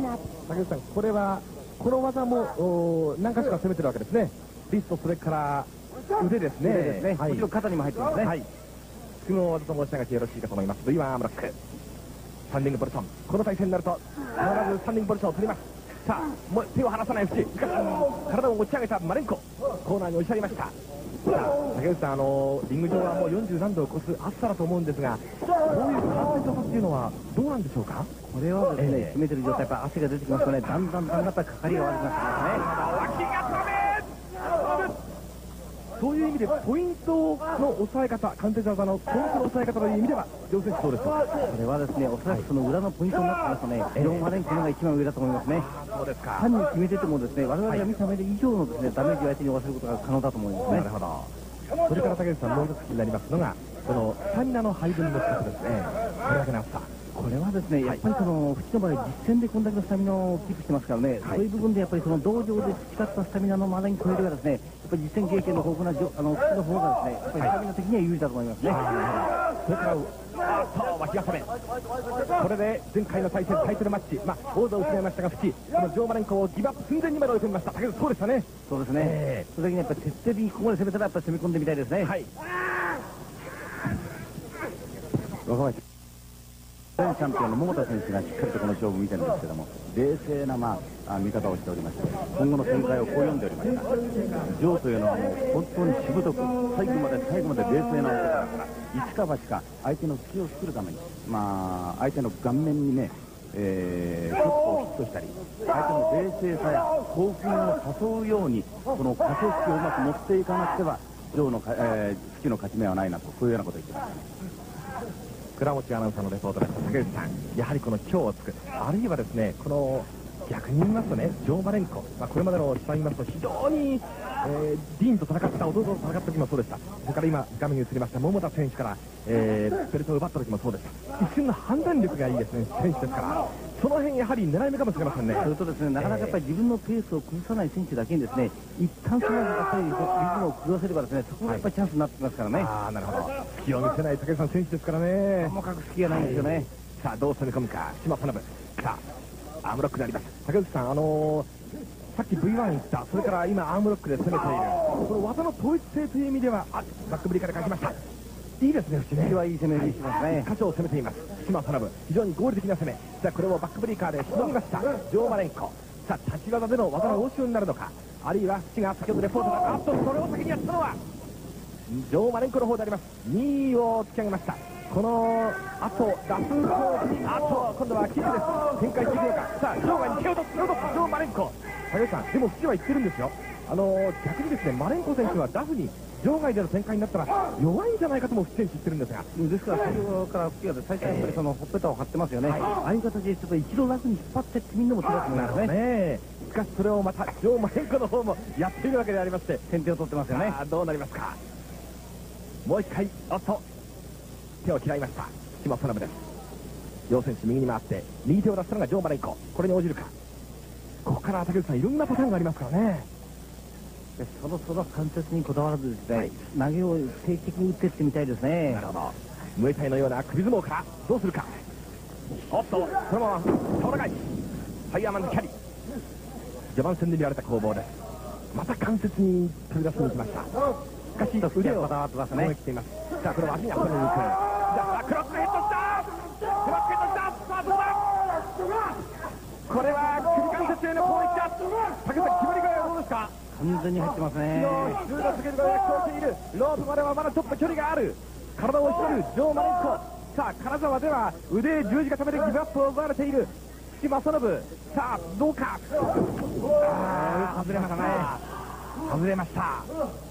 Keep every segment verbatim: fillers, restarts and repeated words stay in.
竹内さん、これはこの技も何かしか攻めてるわけですね。リスト、それから腕ですね。 腕ですね。もちろん肩にも入ってますね。はい。 次の技と申し上げてよろしいかと思います。ブイワン アームロック、スタンディングポジション。この体勢になると必ずスタンディングポジションを取ります。さあ、もう手を離さない縁、しかし体を持ち上げたマレンコ、コーナーに押し上げました。さあ、竹内さん、あのリング上はもうよんじゅうなんどを超す暑さだと思うんですが、こういう感染症っていうのはどうなんでしょうか。 これはですね、えー、決めてる状態、やっぱ汗が出てきますとね、だんだんだんだんやっぱりかかりが悪くなってきますね。脇が止めそういう意味でポイントの抑え方、関節技のポイントの抑え方という意味では両選手そうですか。 これはですね、おそらくその裏のポイントになってますとね、ジョン・マレンコのが一番上だと思いますね。 そうですか。 単に決めててもですね、我々が見た目で以上のですね、ダメージを相手に負わせることが可能だと思いますね。 なるほど。それから竹内さん、もう一つ気になりますのが、このスタミナの配分の仕方ですね。これだけの厚さ。 これはですね、やっぱりその淵の場合実戦でこんだけのスタミナをキープしてますからね、はい、そういう部分でやっぱりその道場で培ったスタミナのマレンコよりはですね、やっぱり実戦経験の豊富なあの淵の方がですね、やっぱりスタミナ的には有利だと思いますね。 はい、それからあっと脇が止め、これで前回の対戦タイトルマッチ、まあ王座を失いましたが淵、このジョー・マレンコをギブアップ寸前にまで追い込みました。だけどそうでしたね。 そうですね、えー、それだけにやっぱり徹底的にここまで攻めたらやっぱり攻め込んでみたいですね。はい、若林チャンピオンの桃田選手がしっかりとこの勝負を見てるんですけども、冷静な、まあ、見方をしておりまして、今後の展開をこう読んでおりました。ジョーというのはもう本当にしぶとく最後まで最後まで冷静な男だから、一か八か相手の隙を作るために、まあ、相手の顔面にね、えー、フットをヒットしたり、相手の冷静さや興奮を誘うようにこの駆け引きをうまく持っていかなくてはジョーの、えー、月の勝ち目はないなと、こういうようなことを言ってました。 倉持アナウンサーのレポートです。竹内さん、やはりこの今日をつく、あるいはですね、この逆に言いますとね、ジョー・マレンコ、まあ、これまでの試合を見ますと非常に、えー、ディーンと戦った弟と戦った時もそうでした。それから今画面に映りました桃田選手から、えー、ベルトを奪った時もそうでした。一瞬の判断力がいいですね、選手ですから、その辺やはり狙い目かもしれませんね。 それとですね、なかなかやっぱり自分のペースを崩さない選手だけにですね、一旦そのやっぱりリズムを崩せればですね、そこがやっぱりチャンスになってきますからね。 ああ、なるほど。隙を見せない竹内さん選手ですからね。 ともかく隙がないんですよね。 さあどう攻め込むか、島田信。さあアームロックになります。竹内さん、あのー、さっき ブイワン 言った、それから今アームロックで攻めている、この技の統一性という意味では、あ、バックブリから返しました。いいですね、内ね。 内はいい攻めにしますね。 箇所を攻めています。島田信、非常に合理的な攻め。さあこれをバックブリーカーでしのぎました。ジョー・マレンコ。さあ立ち技での技の応酬になるのか、あるいは淵が先ほどレポートがあっとそれを先にやったのはジョー・マレンコの方であります。にいを突き上げました。このあとラストあと今度はキックです。展開していくのか。さあジョーがに手を取ってジョー・マレンコ。竹内さん、でも淵は言ってるんですよ。あのー、逆にですね、マレンコ選手はラフに場外での展開になったら弱いんじゃないかとも淵選手言ってるんですが、 ですから先ほどから淵が最初やっぱりそのほっぺたを張ってますよね。はい、ああいう形でちょっと一度ラフに引っ張ってってみんなも手だと思いますね。 しかしそれをまたジョー・マレンコの方もやっているわけでありまして、 先手を取ってますよね。 どうなりますか。もう一回、おっと手を嫌いました島田信です。両選手右に回って右手を出したのがジョー・マレンコ。これに応じるか。ここから竹内さん、いろんなパターンがありますからね。 そろそろ関節にこだわらずですね、はい、投げを定期的に打っていってみたいですね。 なるほど。ムエタイのような首相撲からどうするか。おっとそのまま倒れ返し、ファイヤーマンのキャリー。序盤戦で見られた攻防です。また関節に取り出しに行きました。しかし腕をこだわってますね。思い切っています。さあこれは足に当たりに行く。さあクロスヘッドした、クロスヘッドした。さあどうだ、これは首関節への攻撃だ。竹内さん、決まり具合はどうですか。 完全に入ってますね。 普通のスケートが躍動している。ロープまではまだちょっと距離がある。体を押し取るジョー・マレンコ。さあ金沢では腕十字固めでギブアップを奪われている淵正信。さあどうか。ああ外れましたね。外れました。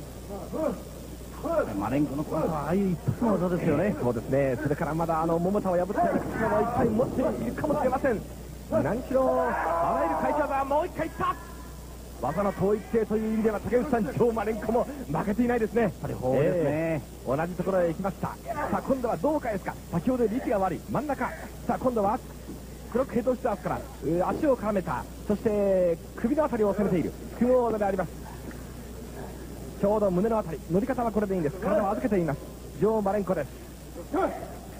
マレンコのこのああいう一発の技ですよね。 そうですね。それからまだあの桃田を破ったような力もいっぱい持っているかもしれません。何しろあらゆる返し技はもう一回いった。技の統一性という意味では竹内さん、ジョー・マレンコも負けていないですね。やっぱりそうですね、えー、同じところへ行きました。さあ今度はどう返すか。先ほど力が悪い真ん中。さあ今度はクロックヘッドスタースから足を絡めた、そして首のあたりを攻めている複合技であります。ちょうど胸のあたり、乗り方はこれでいいんです。体を預けていますジョー・マレンコです。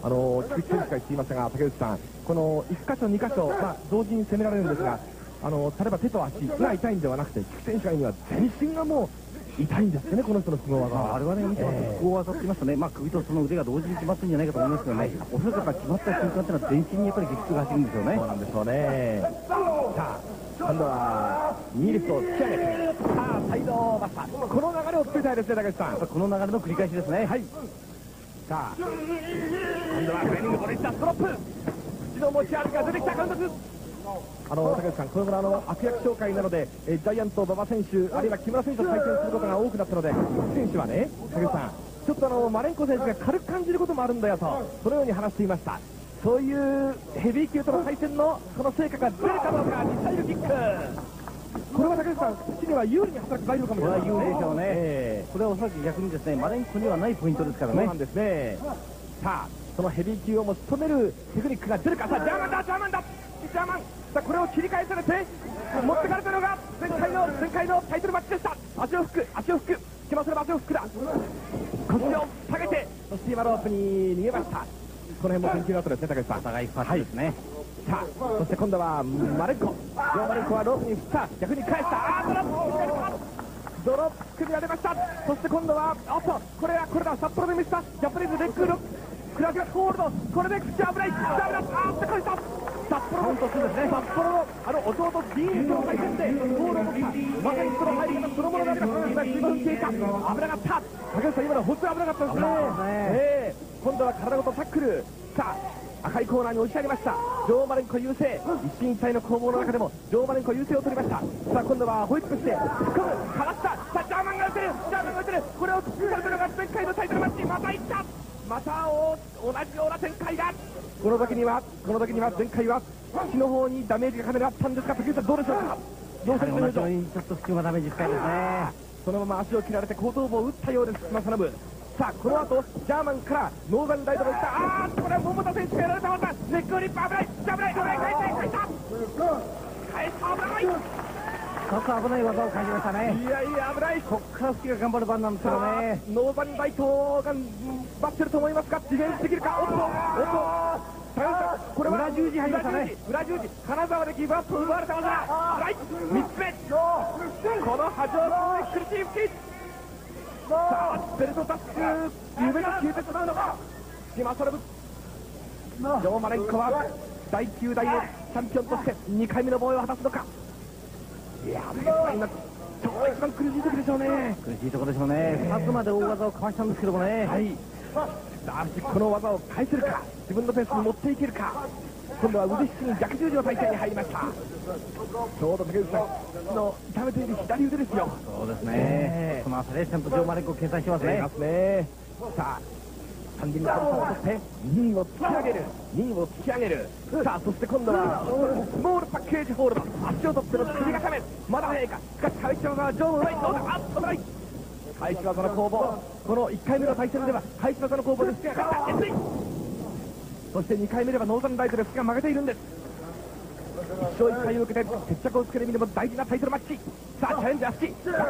あの菊池選手が言っていましたが、竹内さん、このいっ箇所、に箇所、まあ、同時に攻められるんですが、あの例えば手と足が痛いんではなくて、菊池選手が言うには全身がもう痛いんですよね、この人の複合技は。 あれはね、見てますと、複合技って言いますとね、まあ、首とその腕が同時に決まってるんじゃないかと思いますけどね、おそらくやっぱ決まった瞬間っていうのは、全身にやっぱり激痛が走るんですよね。 そうなんでしょうね。さあ、今度はにリフトを突き上げて、さあ、サイドバスター、この流れを作りたいですね、竹内さん。 この流れの繰り返しですね。 はい。さあ、今度はトレーニングボレッターストロップ、口の持ち味が出てきた監督。あの竹内さん、このぐらいあの悪役紹介なので、えジャイアント馬場選手、あるいは木村選手と対戦することが多くなったので、選手はね、竹内さん、ちょっとあのマレンコ選手が軽く感じることもあるんだよと、そのように話していました。そういうヘビー級との対戦のこの成果が出るかどうか、ミサイルキック。これは竹内さん、口には有利に働く材料かもしれない。 これは有利でしょうね。 えー、 これはおそらく逆にですね、マレンコにはないポイントですからね。 そうなんですね。さあ、そのヘビー級をも務めるテクニックが出るか。さあ、ジャーマンだ、ジャーマンだ、ジャーマン。さあ、これを切り返されて持ってかれたのが前回の前回のタイトルマッチでした。足を吹く、足を吹く、つけませれば足を吹くだ。腰を下げて、そして今ロープに逃げました。この辺も研究の後ですね、竹内さん。 お互いパスですね。 さあ、そして今度はマレンコ、ジョー・マレンコはロープに振った、逆に返した。あー、ドロップ、ドロップ組みられました。そして今度はおっと、これはこれだ、札幌で見せたジャパニーズレッグロッククラシアホールド、これで口危ない、口危ない、あーって返した。札幌のですね、札幌のあの弟ディーンとの対戦でゴールを取った、まさにその入り方そのものであります。今じゅうごふん経過、危なかった。竹内さん、今の本当に危なかったですね。えー、今度は体ごとタックル。さあ、赤いコーナーに押し上げました。ジョー・マレンコ優勢、一進一退の攻防の中でもジョー・マレンコ優勢を取りました。さあ、今度はホイップして突っ込む、かわした。さあ、ジャーマンが打てる、ジャーマンが打てる。これを突きされたのが前回のタイトルマッチ。またいった、また同じような展開が。この時にはこの時には前回は足の方にダメージがかなりあったんですが、竹内さんどうでしょうか。どうされてるでしょう。 ちょっと隙間ダメージ深いですね。 そのまま足を切られて後頭部を打ったようです、正信。さあ、この後ジャーマンからノーザンライドがいった。あー、これは桃田選手がやられた。またネックリップ、危ない、危ない、危ない、返した、返した、返した、危ない。 ちょっと危ない技を感じましたね。 いやいや、危ない。 こっから隙が頑張る番なんですけどね。 ノーザンライトが待ってると思いますが、ディフェンスできるか。おっと、おっと、これは裏十字入りましたね。裏十字、金沢でギブアップ奪われた技。はい、みっつめ、この波状攻撃苦しい吹き。さあ、ベルトタック、夢が消えてしまうのか。島ソレブ、ジョー・マレンコはだいきゅう代のチャンピオンとしてにかいめの防衛を果たすのか。いやー、今ちょうど一番苦しい時でしょうね。 苦しいところでしょうね。ふたつまで大技をかわしたんですけどもね。 はい、さあ、この技を返せるか、自分のペースに持っていけるか。今度は腕ひしぎ逆十字の体勢に入りました。ちょうど竹内さんの痛めている左腕ですよ。 そうですね。この辺りでちゃんとジョー・マレンコを計算してますね。 ますね。さあ、単純にコントを取ってにいを突き上げる、にいを突き上げる。さあ、そして今度はスモールパッケージホールド、足を取っての首固め、まだ早いか。しかし返し技はジョーの上にどうだ。あっと、危ない。返し技の攻防、このいっかいめの対戦では返し技の攻防で隙が勝った。エスイ、そしてにかいめではノーザンライトで隙が負けているんです。いっ勝いっ敗を受けて決着をつける意味でも大事なタイトルマッチ。さあ、チャレンジ足、バックに回った、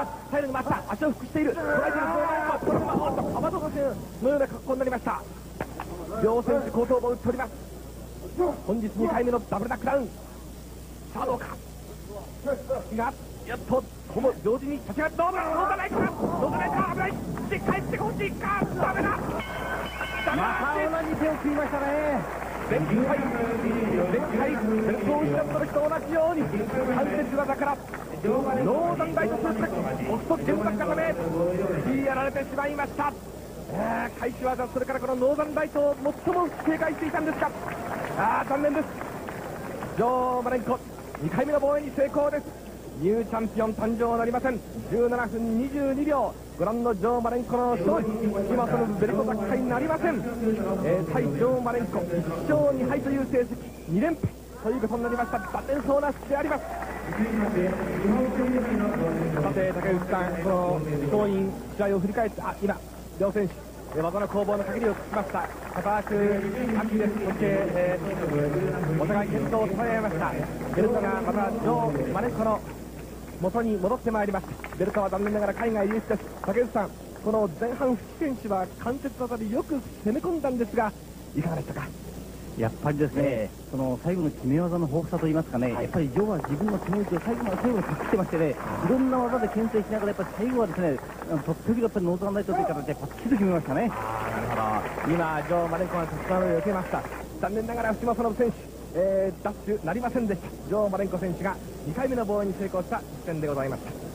サイドに回った、足を複している、捉えている、このままおっと川戸選手のような格好になりました。両選手後頭部を打っております。本日にかいめのダブルナックダウン。さあ、どうか。がやっとほぼ同時に立ち上がって、どうだ、どうだないか、どうだないか、危ない。で、帰ってほしいか、ダメだ、ダメだ。 また同じ手を食いましたね。 前回、前回、ベルトを失った時と同じように関節技からノーザンライトスープレックス、押すと原爆固め、やられてしまいました。えー、開始技、それからこのノーザンライトを最も警戒していたんですが、あー、残念です。ジョー・マレンコにかいめの防衛に成功です。ニューチャンピオン誕生なりません。じゅうななふんにじゅうにびょう、ご覧のジョー・マレンコの勝利。今そのベルト奪回になりません。えー、対ジョー・マレンコいっ勝に敗という成績、に連敗ということになりました。残念そうな式であります。さて、竹内さん、この勝因試合を振り返って、あ、今両選手技の攻防の限りをつきました。固くアキレス、そして、えー、お互い健闘を捉えました。ベルトがまたジョー・マレンコの元に戻ってまいりました。ベルトは残念ながら海外流出です。竹内さん、この前半、福選手は関節技でよく攻め込んだんですが、 いかがでしたか？ やっぱりですね、えー、その最後の決め技の豊富さといいますかね、はい、やっぱりジョーは自分の手の内を最後まで最後に隠してましてね、いろんな技で牽制しながら、やっぱり最後はですね、とっておきやっぱりノーザンライトという形でパッキリと決めましたね。 あー、なるほど。今ジョー・マレンコが立ち回りを受けました。残念ながら福間園選手、えー、ダッシュなりませんでした。ジョー・マレンコ選手がにかいめの防衛に成功した一戦でございました。